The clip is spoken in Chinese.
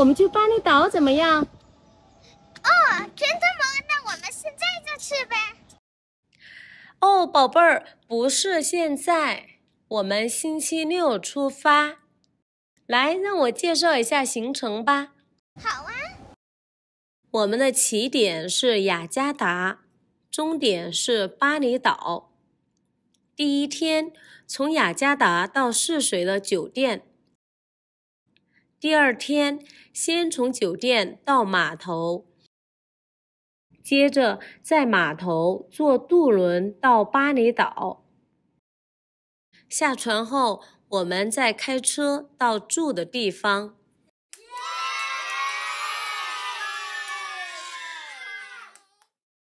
我们去巴厘岛怎么样？ 哦，真的吗？那我们现在就去呗。 哦，宝贝儿，不是现在，我们星期六出发。来，让我介绍一下行程吧。 好啊。 我们的起点是雅加达，终点是巴厘岛。第一天，从雅加达到泗水的酒店。第二天，先从酒店到码头，接着在码头坐渡轮到巴厘岛。下船后，我们再开车到住的地方。